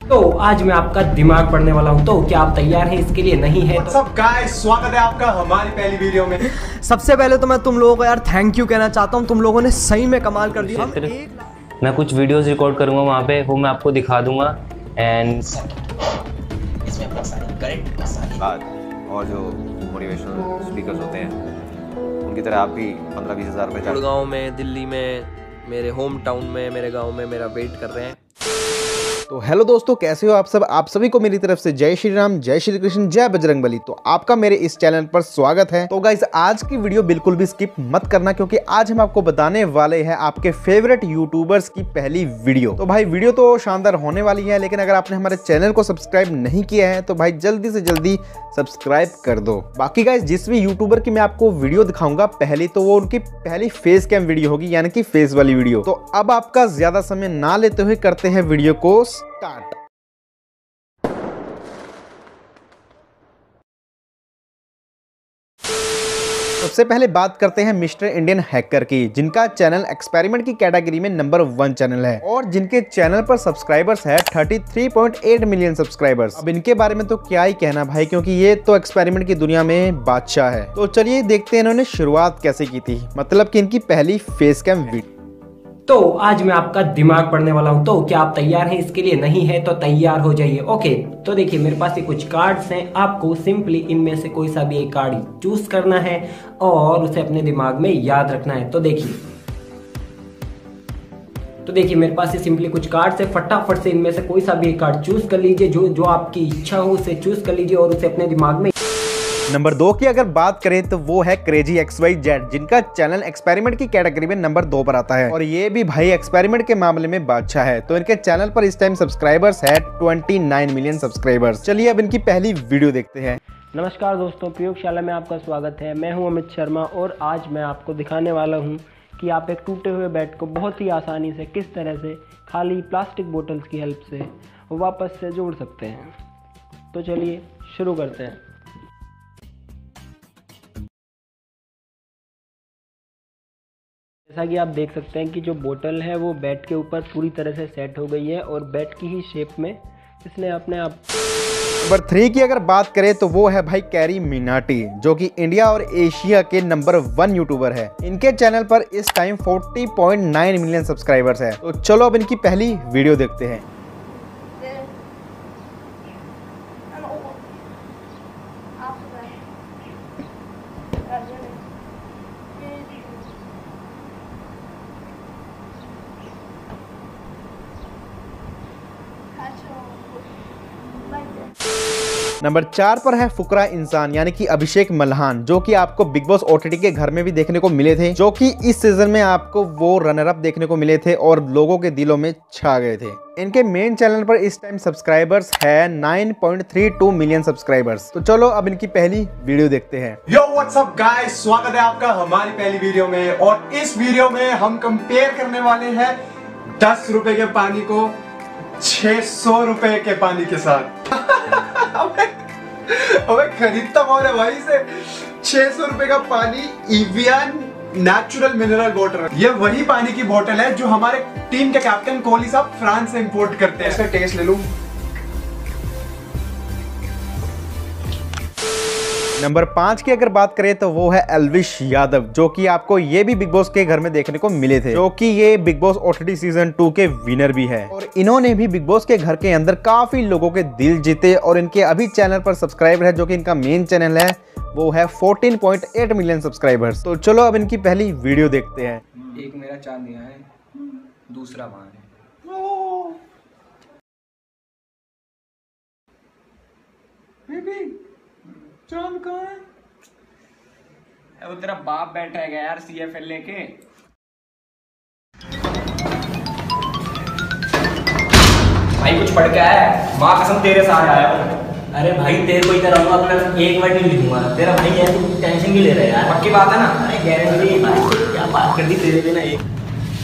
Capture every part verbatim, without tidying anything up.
तो आज मैं आपका दिमाग पढ़ने वाला हूँ, तो क्या आप तैयार हैं इसके लिए? नहीं है तो सब गाइस, स्वागत है आपका हमारी पहली वीडियो में। सबसे पहले तो मैं तुम लोगों को यार थैंक यू कहना चाहता हूँ। तुम लोगों ने सही में कमाल कर दिया। मैं कुछ वीडियोस रिकॉर्ड करूंगा वहाँ पे, वो मैं आपको दिखा दूंगा एंड इसमें बहुत सारी करंट बात और जो मोटिवेशनल स्पीकर्स होते हैं उनकी तरह आप भी पंद्रह बीस हज़ार रुपये गुड़गांव में, दिल्ली में, मेरे होम टाउन में, मेरे गांव में मेरा वेट कर रहे हैं। तो हेलो दोस्तों, कैसे हो आप सब? आप सभी को मेरी तरफ से जय श्री राम, जय श्री कृष्ण, जय बजरंगबली। तो आपका मेरे इस चैनल पर स्वागत है। तो गाइस, आज की वीडियो बिल्कुल भी स्किप मत करना, क्योंकि आज हम आपको बताने वाले हैं आपके फेवरेट यूट्यूबर्स की पहली वीडियो। तो भाई वीडियो तो शानदार होने वाली है, लेकिन अगर आपने हमारे चैनल को सब्सक्राइब नहीं किया है तो भाई जल्दी से जल्दी सब्सक्राइब कर दो। बाकी गाइस, जिस भी यूट्यूबर की मैं आपको वीडियो दिखाऊंगा पहली, तो वो उनकी पहली फेस कैम वीडियो होगी, यानी कि फेस वाली वीडियो। तो अब आपका ज्यादा समय ना लेते हुए करते हैं वीडियो को स्टार्ट। सबसे पहले बात करते हैं मिस्टर इंडियन हैकर की, जिनका चैनल एक्सपेरिमेंट की कैटेगरी में नंबर वन चैनल है और जिनके चैनल पर सब्सक्राइबर्स है तैंतीस पॉइंट आठ मिलियन सब्सक्राइबर्स। अब इनके बारे में तो क्या ही कहना भाई, क्योंकि ये तो एक्सपेरिमेंट की दुनिया में बादशाह है। तो चलिए देखते हैं इन्होंने शुरुआत कैसे की थी, मतलब कि इनकी पहली फेस कैम वीडियो। तो आज मैं आपका दिमाग पढ़ने वाला हूँ, तो क्या आप तैयार हैं इसके लिए? नहीं है तो तैयार हो जाइए। ओके, तो देखिए मेरे पास ये कुछ कार्ड्स हैं। आपको सिंपली इनमें से कोई सा भी एक कार्ड चूज करना है और उसे अपने दिमाग में याद रखना है। तो देखिए तो देखिए मेरे पास ये सिंपली कुछ कार्ड्स है। फटाफट से इनमें से कोई सा भी एक कार्ड चूज कर लीजिए, जो जो आपकी इच्छा हो उसे चूज कर लीजिए और उसे अपने दिमाग में। नंबर दो की अगर बात करें तो वो है क्रेजी एक्स वाई जेड, जिनका चैनल एक्सपेरिमेंट की कैटेगरी में नंबर दो पर आता है और ये भी भाई एक्सपेरिमेंट के मामले में बादशाह है। तो इनके चैनल पर इस टाइम सब्सक्राइबर्स है उनतीस मिलियन सब्सक्राइबर्स। चलिए अब इनकी पहली वीडियो देखते हैं। नमस्कार दोस्तों, प्रयोगशाला में आपका स्वागत है। मैं हूं अमित शर्मा और आज मैं आपको दिखाने वाला हूं कि आप एक टूटे हुए बैट को बहुत ही आसानी से किस तरह से खाली प्लास्टिक बोतल्स की हेल्प से वापस से जोड़ सकते हैं। तो चलिए शुरू करते हैं। जैसा कि आप देख सकते हैं कि जो बोतल है वो बैट के ऊपर पूरी तरह से सेट हो गई है और बैट की ही शेप में इसने अपने आप। नंबर थ्री की अगर बात करें तो वो है भाई कैरी मिनाटी, जो कि इंडिया और एशिया के नंबर वन यूट्यूबर है। इनके चैनल पर इस टाइम चालीस पॉइंट नौ मिलियन सब्सक्राइबर्स है। तो चलो अब इनकी पहली वीडियो देखते हैं। नंबर चार पर है फुकरा इंसान, यानी कि अभिषेक मल्हान, जो कि आपको बिग बॉस ओटीटी के घर में भी देखने को मिले थे, जो कि इस सीजन में आपको वो रनर अप देखने को मिले थे और लोगों के दिलों में छा गए थे। इनके मेन चैनल पर इस टाइम सब्सक्राइबर्स है नौ पॉइंट तीन दो मिलियन सब्सक्राइबर्स। तो चलो अब इनकी पहली वीडियो देखते हैं। यो व्हाट्स अप गाइस, स्वागत है आपका हमारी पहली वीडियो में और इस वीडियो में हम कंपेयर करने वाले हैं दस रुपए के पानी को छह सौ रुपए के पानी के साथ। अबे खरीदता कौन है भाई इसे? छह सौ रुपए का पानी इवियन नेचुरल मिनरल वाटर। ये वही पानी की बोतल है जो हमारे टीम के कैप्टन कोहली साहब फ्रांस से इंपोर्ट करते हैं। इसका टेस्ट ले लूं। नंबर पांच की अगर बात करें तो वो है एल्विश यादव, जो कि आपको ये भी बिग बॉस के घर में देखने को मिले थे, जो कि ये Bigg Boss OTT season two के विनर भी है और इन्होंने भी बिग बॉस के घर के अंदर काफी लोगों के दिल जीते और इनके अभी चैनल पर सब्सक्राइबर है, जो कि इनका मेन चैनल है, वो है चौदह पॉइंट आठ मिलियन सब्सक्राइबर्स। तो चलो अब इनकी पहली वीडियो देखते हैं। एक मेरा चांद यहाँ है, दूसरा वहां है। चांद कहाँ है? वो तेरा बाप बैठा है यार सी एफ एल लेके। भाई कुछ पढ़ के आया है? माँ कसम तेरे साथ आया हूँ। अरे भाई तेरे को इधर आऊंगा, अपना एक वर्ड नहीं लिखूंगा। तेरा भाई है, तू टेंशन क्यों ले रहा है यार? पक्की बात है ना? अरे गारंटी भाई, क्या बात कर दी तेरे पे ना एक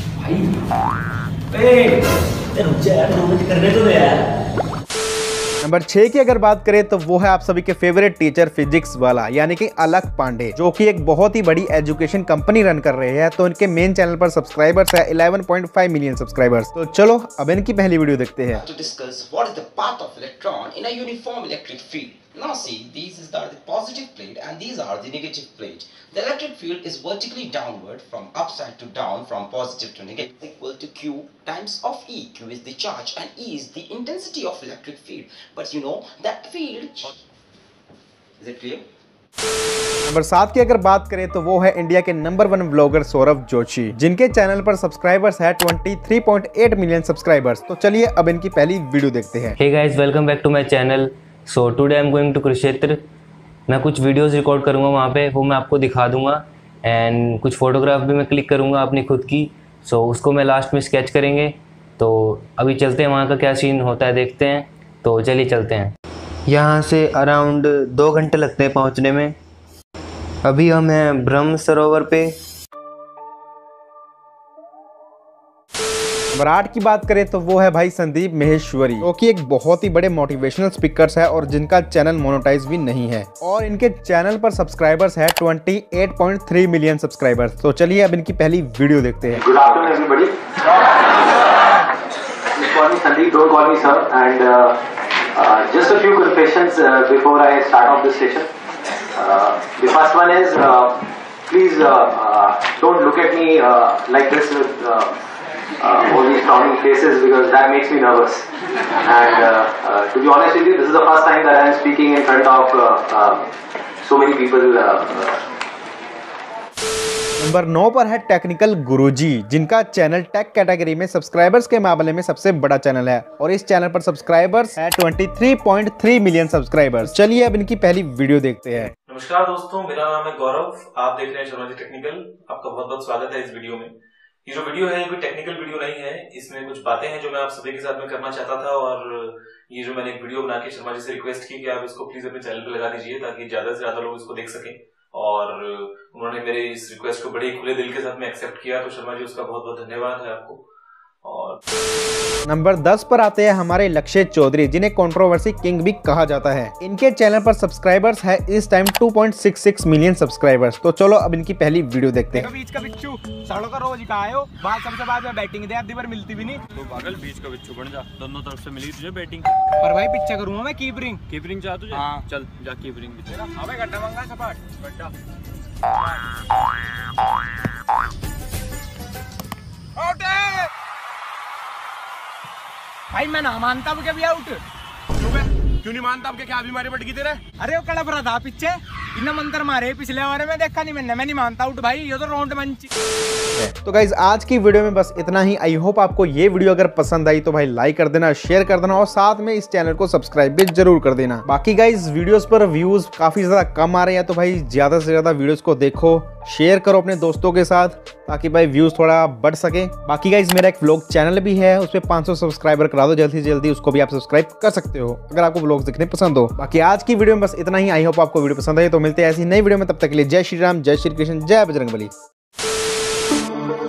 भाई। ए रुक जा यार, दो मिनट करने तो दे यार। नंबर छह की अगर बात करें तो वो है आप सभी के फेवरेट टीचर फिजिक्स वाला यानी कि अलख पांडे, जो कि एक बहुत ही बड़ी एजुकेशन कंपनी रन कर रहे हैं। तो इनके मेन चैनल पर सब्सक्राइबर्स है ग्यारह पॉइंट पाँच मिलियन सब्सक्राइबर्स। तो चलो अब इनकी पहली वीडियो देखते हैं। To discuss what is the path of electron in a uniform electric field. Now see, these are the positive plate and these are the negative plate. The electric field is vertically downward from upside to down from positive to negative equal to Q times of E. Q is the charge and E is the intensity of electric field. But you know that field. Is it clear? Number सात की अगर बात करें तो वो है India के number one blogger Saurabh Joshi, जिनके चैनल पर सब्सक्राइबर्स है तेईस पॉइंट आठ मिलियन सब्सक्राइबर्स। तो चलिए अब इनकी पहली वीडियो देखते हैं। Hey guys, welcome back to my channel. So today I am going to Kurukshetra. मैं कुछ वीडियोस रिकॉर्ड करूंगा वहाँ पे, वो मैं आपको दिखा दूंगा एंड कुछ फोटोग्राफ भी मैं क्लिक करूंगा अपनी खुद की। सो so, उसको मैं लास्ट में स्केच करेंगे। तो अभी चलते हैं, वहाँ का क्या सीन होता है देखते हैं। तो चलिए चलते हैं। यहाँ से अराउंड दो घंटे लगते हैं पहुँचने में। अभी हम हैं ब्रह्म सरोवर पे। नंबर आठ की बात करें तो वो है भाई संदीप महेश्वरी, जो कि एक बहुत ही बड़े मोटिवेशनल स्पीकर्स है और जिनका चैनल मोनेटाइज भी नहीं है, और इनके चैनल पर सब्सक्राइबर्स है अट्ठाईस पॉइंट तीन मिलियन सब्सक्राइबर्स। तो चलिए अब इनकी पहली वीडियो देखते हैं। Good afternoon everybody, Sandeep, don't call me sir, and just a few confessions before I start off this session. The first one is, uh, please uh, uh, don't look at me uh, like this with uh, uh, all these frowning faces, because that makes me nervous. And uh, uh, to be honest with you, this is the first time that I am speaking in front of uh, uh, so many people. Uh, uh, number नौ पर है technical Guruji, जिनका channel tech category में subscribers के मामले में सबसे बड़ा चैनल है, और इस चैनल पर सब्सक्राइबर्स है तेईस पॉइंट तीन मिलियन सब्सक्राइबर्स। चलिए अब इनकी पहली वीडियो देखते हैं। नमस्कार दोस्तों, मेरा नाम है गौरव, आप देख रहे हैं शर्मा जी टेक्निकल। आपका बहुत बहुत स्वागत है इस वीडियो में। ये जो वीडियो है ये कोई टेक्निकल वीडियो नहीं है, इसमें कुछ बातें हैं जो मैं आप सभी के साथ में करना चाहता था। और ये जो मैंने एक वीडियो बना के शर्मा जी से रिक्वेस्ट की कि आप इसको प्लीज अपने चैनल पे लगा दीजिए ताकि ज्यादा से ज्यादा लोग इसको देख सकें, और उन्होंने मेरे इस रिक्वेस्ट को बड़े खुले दिल के साथ में एक्सेप्ट किया। तो शर्मा जी, उसका बहुत बहुत धन्यवाद है आपको। और नंबर दस पर आते हैं हमारे लक्ष्य चौधरी, जिन्हें कंट्रोवर्सी किंग भी कहा जाता है। इनके चैनल पर सब्सक्राइबर्स है इस टाइम दो पॉइंट छह छह मिलियन सब्सक्राइबर्स। तो चलो अब इनकी पहली वीडियो देखते हैं। बीच का बिच्छू सालों का रोज का आयो, बाद सबसे बाद में बैटिंग दे, आधी बार मिलती भी नहीं। तो पागल, बीच का बिच्छू बन जा, दोनों तरफ से मिली तुझे बैटिंग। पर भाई पिच्छा करूंगा मैं कीपरिंग। कीपरिंग चाह तुझे? हाँ। चल जा कीपरिंग भी तेरा। अबे गड्ढा मंगा सपाट गड्ढा। आउट है भाई, मैं ना मानता हूँ क्या भी आउट। क्यों नहीं मानता? आपके क्या बीमारी बढ़ गई तेरे? अरे वो कड़प रहा था पीछे, इन्ना मंत्र मारे पिछले बारे में देखा नहीं मैंने। मैं नहीं मानता आउट भाई, ये तो राउंड मंच। तो गाइज आज की वीडियो में बस इतना ही। आई होप आपको ये वीडियो अगर पसंद आई तो भाई लाइक कर देना, शेयर कर देना, और साथ में इस चैनल को सब्सक्राइब भी जरूर कर देना। बाकी गाइज वीडियोस पर व्यूज काफी ज्यादा कम आ रहे हैं, तो भाई ज्यादा से ज्यादा वीडियोस को देखो, शेयर करो अपने दोस्तों के साथ, ताकि भाई व्यूज थोड़ा बढ़ सके। बाकी गाइज मेरा एक व्लॉग चैनल भी है, उस पर पाँच सौ सब्सक्राइबर करा दो जल्दी से जल्दी, उसको भी आप सब्सक्राइब कर सकते हो अगर आपको व्लॉग्स देखने पसंद हो। बाकी आज की वीडियो में बस इतना ही। आई होप आपको वीडियो पसंद आई। तो मिलते हैं ऐसी नई वीडियो में, तब तक के लिए जय श्री राम, जय श्री कृष्ण, जय बजरंगबली।